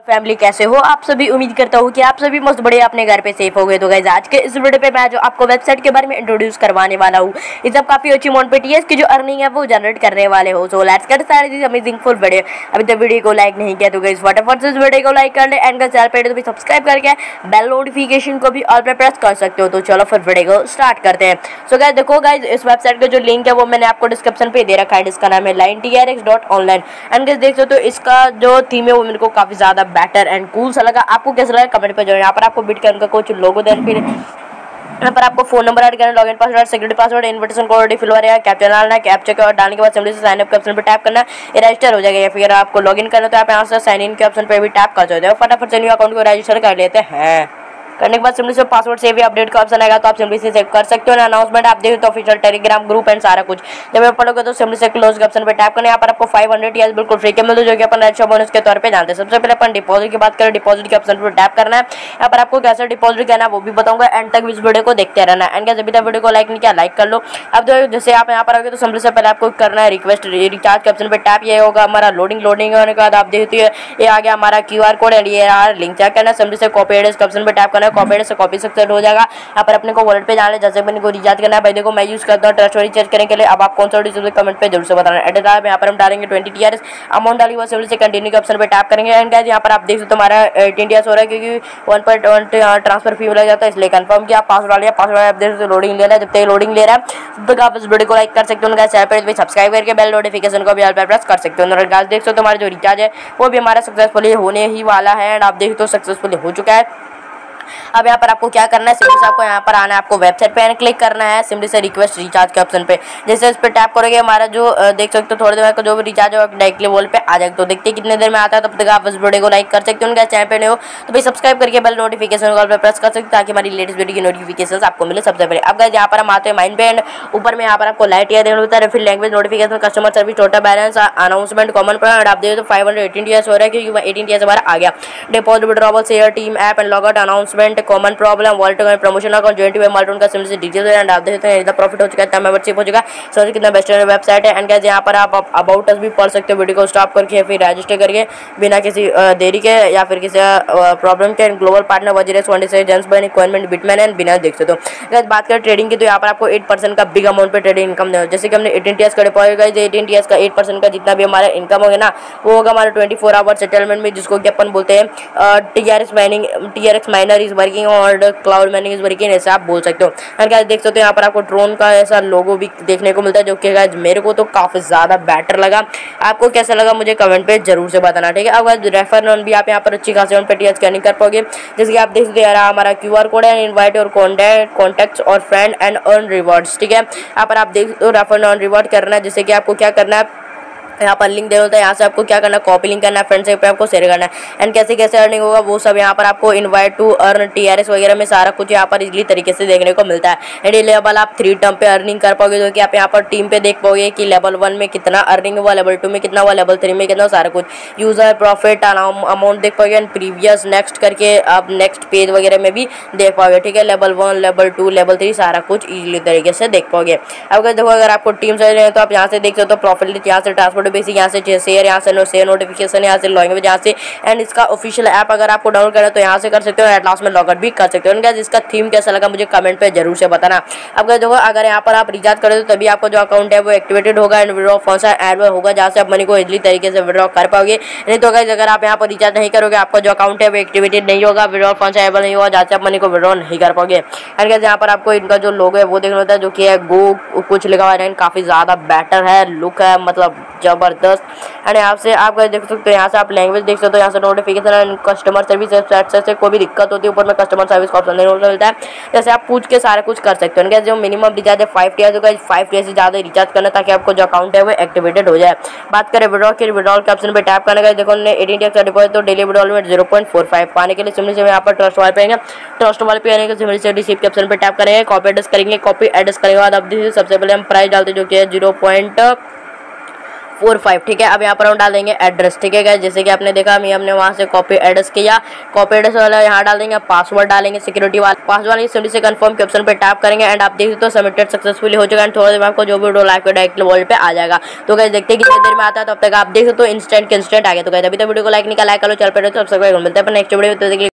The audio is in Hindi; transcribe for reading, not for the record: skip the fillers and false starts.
फैमिली कैसे हो आप सभी। उम्मीद करता हूँ कि आप सभी मस्त बढ़िया अपने घर पे सेफ हो गए। तो गाइस आज के इस वीडियो पे मैं जो आपको वेबसाइट के बारे में इंट्रोड्यूस करवाने वाला हूँ, इस सब काफी अच्छी अमाउंट पे टीएस की जो अर्निंग है वो जनरेट करने वाले हो। So let's get started amazing full video. अभी तक वीडियो को लाइक नहीं किया तो गाइस फटाफट से इस वीडियो को लाइक कर ले एंड चैनल पे तो भी सब्सक्राइब करके बेल नोटिफिकेशन को भी ऑल पे प्रेस कर सकते हो। तो चलो फिर वीडियो को स्टार्ट करते हैं। सो गाइस देखो गाइस, इस वेबसाइट का जो लिंक है वो मैंने आपको डिस्क्रिप्शन पे दे रखा है, जिसका नाम है linetrx.online। एंड गाइस देख सकते हो इसका जो थीम है वो मेरे को काफी ज्यादा बेटर एंड कूल लगा। आपको कैसा लगा कमेंट पे जो यहाँ पर आपको बिटकॉइन का कुछ लोगो देन फिर यहाँ पर आपको फोन नंबर ऐड करना, login password, security password, invitation code fill या कैप्चा डालना है। कैप्चा के और डालने के बाद सिंपली से साइन अप के ऑप्शन पे टैप करना है, ये रजिस्टर हो जाएगा। या फिर आपको लॉगिन करना तो आप यहाँ से साइन इन के ऑप्शन पे भी टैप कर सकते हो। फटाफट से न्यू अकाउंट को रजिस्टर कर लेते हैं। करने के बाद सिंपली से पासवर्ड सेव या अपडेट का ऑप्शन आएगा तो आप सिंपली से सेव कर सकते हो। अनाउंसमेंट आप देखो तो ऑफिशियल टेलीग्राम ग्रुप एंड सारा कुछ जब आप पढ़ोगे तो सिंपली से क्लोज के ऑप्शन पे टैप करना है। यहाँ पर आपको 500 टीएस बिल्कुल फ्री के मिलते जो कि अपन एक्स्ट्रा बोनस के तौर पे जानते हैं। सबसे पहले अपन डिपॉजिट की बात करें, डिपॉजिट के ऑप्शन पर टैप करना है। यहाँ पर आपको कैसे डिपॉजिट करना है वो भी बताऊंगा, एंड तक इस वीडियो को देखते रहना है। एंड अभी तक वीडियो को लाइक नहीं किया लाइक कर लो। अब जैसे आप यहाँ पर आओगे तो सिंपली से पहले आपको करना है रिक्वेस्ट रिचार्ज के ऑप्शन पे टैप। ये होगा हमारा लोडिंग होने के बाद आप देखते हैं ये आ गया हमारा QR कोड एंड ये लिंक चेक करना है। सिंपली से कॉपी एड्रेस के ऑप्शन पे टैप करना है, कॉपी एड्रेस से कॉपी सक्सेस हो जाएगा। यहाँ पर अपने को वॉलेट पे जाना है, जैसे अपने को रिचार्ज करना है। भाई देखो मैं यूज करता हूँ ट्रस्ट रिचार्ज करने के लिए। अब आप कौन सा डिस्प्ले कमेंट पे जरूर से बताना है। एड्रेस यहाँ पर हम डालेंगे 20 TRS अमाउंट डाली हुआ सिंपली से कंटिन्यू के ऑप्शन पे टैप करेंगे। एंड गाइस यहाँ पर आप देख सकते हो हमारा 18 TRS हो रहा है क्योंकि 1.1 ट्रांसफर फी लग जाता है, इसलिए कंफर्म किया। पासवर्ड डालिए, पासवर्ड आप देख सकते हो लोडिंग ले रहा है। जब तक लोडिंग ले रहा है तब तक आप इस वीडियो को लाइक कर सकते हो, चैनल पर सब्सक्राइब करके बेल नोटिफिकेशन को भी ऑल पे प्रेस कर सकते हो। गाइस देख सकते हो हमारा जो रिचार्ज है वो भी हमारा सक्सेसफुली होने ही वाला है एंड आप देख तो सक्सेसफुली हो चुका है। अब यहाँ पर आपको क्या करना है, सिंपली से आपको यहाँ पर आना है, आपको वेबसाइट पे क्लिक करना है। सिंपली से रिक्वेस्ट रिचार्ज के ऑप्शन पे जैसे इस पे टैप करोगे हमारा जो देख सकते हो थोड़ी देर में जो भी रिचार्ज होगा डायरेक्टली वॉल पे आ जाएगा। तो देखते हैं कितने देर में आता है, तब तक आप इस वीडियो को लाइक कर सकते हो। उनका चैनल पे नहीं हो तो भाई सब्सक्राइब करके बेल नोटिफिकेशन कॉल पर प्रेस कर सकते हो ताकि हमारी लेटेस्ट वीडियो की नोटिफिकेशन आपको मिले सबसे पहले। अब गाइस यहाँ पर हम आते हैं माइन पे एंड ऊपर में यहाँ पर आपको लाइट या देना होता है, फिर language notification, customer service, total balance, announcement, common plan. आप देखो तो 518 TRS हो रहा है क्योंकि 18 TRS हमारा आ गया। Deposit, withdrawal, share, team app and logout, announcement, common problem, wallet में प्रमोशन अकाउंट, जॉइंट वे मार्टन का सिंपल से डिटेल्स एंड आप देखते हैं इतना प्रॉफिट हो चुका है, इतना मेंबरशिप हो चुका है। सो कितना बेस्ट वेबसाइट है। एंड गाइस यहाँ पर आप अबाउट अस भी पढ़ सकते हो, वीडियो को स्टॉप करके फिर रजिस्टर करके बिना किसी देरी के या फिर किसी प्रॉब्लम के। ग्लोबल पार्टनर वजीरेस 26 जेंसबर्न इक्विपमेंट बिटमैन एंड बिना देख सकते हो। गाइस बात करें ट्रेडिंग की तो यहाँ पर आपको 8% का बिग अमाउंट पे ट्रेडिंग इनकम देगा। जैसे कि हमने 18 TRS का डिपॉजिट गाइस 18 TRS का 8% का जितना भी हमारा इनकम होगा ना वो होगा हमारा 24 आवर सेटलमेंट में, जिसको कि अपन बोलते हैं TRX माइनर इज वर्किंग और क्लाउड माइनिंग इज वर्किंग, ऐसे आप बोल सकते हो। एंड गाइस देख सकते हो यहाँ पर आपको ड्रोन का ऐसा लोगो भी देखने को मिलता है जो कि गाइस मेरे को तो काफी ज्यादा बेटर लगा। आपको कैसा लगा मुझे कमेंट पे जरूर से बताना, ठीक है। अब गाइस रेफर नॉन भी आप यहाँ पर अच्छी खासी पे टीएस स्कैनिंग कर पाओगे। जैसे कि आप देख सकते हैं हमारा QR कोड है, इनवाइट और कॉन्टैक्ट्स और फ्रेंड एंड अर्न रिवॉर्ड्स, ठीक है। यहाँ पर आप देख सकते हो रेफर नॉन रिवॉर्ड करना है। जैसे कि आपको क्या करना है, यहाँ पर लिंक देना होता है, यहाँ से आपको क्या करना है कॉपी लिंक करना है, फ्रेंड्स पे आपको शेयर करना है। एंड कैसे कैसे अर्निंग होगा वो सब यहाँ पर आपको इनवाइट टू अर्न TRS वगैरह में सारा कुछ यहाँ पर इजीली तरीके से देखने को मिलता है। एंड ये लेवल आप 3 टर्म पे अर्निंग कर पाओगे, जो कि आप यहाँ पर टीम पे देख पाओगे कि लेवल 1 में कितना अर्निंग हुआ, लेवल 2 में कितना हुआ, लेवल 3 में कितना, सारा कुछ यूजर प्रॉफिट अमाउंट देख पाओगे। एंड प्रीवियस नेक्स्ट करके आप नेक्स्ट पेज वगैरह में भी देख पाओगे, ठीक है। लेवल 1 लेवल 2 लेवल 3 सारा कुछ इजीली तरीके से देख पाओगे। अब देखो अगर आपको टीम से तो आप यहाँ से देख सकते हो प्रॉफिट, यहाँ से ट्रांसपोर्ट बेसिक, यहाँ से शेयर, यहाँ से शेयर नोटिफिकेशन, यहाँ से लॉगिन यहाँ से। एंड इसका ऑफिशियल ऐप अगर आपको डाउनलोड करना है तो यहाँ से कर सकते हो, एट लास्ट में लॉगआउट भी कर सकते हो। गाइस इसका थीम कैसा लगा मुझे कमेंट पे जरूर से बताना। अब देखो अगर यहाँ पर आप रिचार्ज करें तो तभी आपका जो अकाउंट है वो एक्टिवेटेड होगा एंड विड्रॉ फंक्शन ऐड होगा, जहाँ से आप मनी को इजीली तरीके से विड्रॉ कर पाओगे। नहीं तो गाइस अगर आप यहाँ पर रिचार्ज नहीं करोगे आपका जो अकाउंट है वो एक्टिवेटेड नहीं होगा, विड्रॉ फंक्शन एबल नहीं होगा, जहाँ से आप मनी को विड्रॉ नहीं कर पाओगे। एंड गाइस यहाँ पर आपको इनका जो लोगो है वो देखना होता है जो कि है गो कुछ लिखा हुआ है, काफी ज्यादा बेटर है, लुक है मतलब जबरदस्त। एंड यहाँ से आप देख सकते हो, यहाँ से आप लैंग्वेज देख सकते हो, यहाँ से नोटिफिकेशन एंड कस्टमर सर्विस से कोई भी दिक्कत होती है ऊपर में कस्टमर सर्विस का ऑप्शन देखने को मिलता है, जैसे आप पूछ के सारा कुछ कर सकते हो। जो मिनिमम रिचार्ज है 5 TRS होगा, 5 TRS से ज़्यादा रिचार्ज करना ताकि आपको जो अकाउंट है वो एक्टिवेटेड हो जाए। बात करें विड्रॉल के, विड्रॉल के ऑप्शन पे टैप करने का, देखो 18 TRS का डिपॉजिट तो डेली विड्रॉल में 0.45 पाने के लिए सिंपली से यहाँ पर ट्रस्ट वाले पे आएंगे। ट्रस्ट वाले पे आने के सिंपली से रिसीव के ऑप्शन पे टैप करेंगे, कॉपी एड्रेस करेंगे, कॉपी एड्रेस करने के बाद अब सबसे पहले हम प्राइस डालते हैं जो कि है 45। ठीक है, अब यहाँ पर हम डाल देंगे एड्रेस। ठीक है गाइस, जैसे कि आपने देखा हमने वहाँ से कॉपी एड्रेस किया, कॉपी एड्रेस वाला यहाँ डाल देंगे, पासवर्ड डालेंगे सिक्योरिटी वाला, पासवर्ड वाले सिंपली से कंफर्म के ऑप्शन पे टैप करेंगे एंड आप देख सकते हो सबमिटेड सक्सेसफुली हो चुका है। थोड़ी देर में आपको जो भी वीडियो लाइव डायरेक्ट वॉल पे आ जाएगा। तो गाइस देखते हैं कितनी देर में आता है, तब तक आप देख सकते हो इंस्टेंट आ गया। तो गाइस अभी तो वीडियो को लाइक नहीं कर, लाइक करो, चल पे तो सबसे मिलते हैं नेक्स्ट वीडियो में।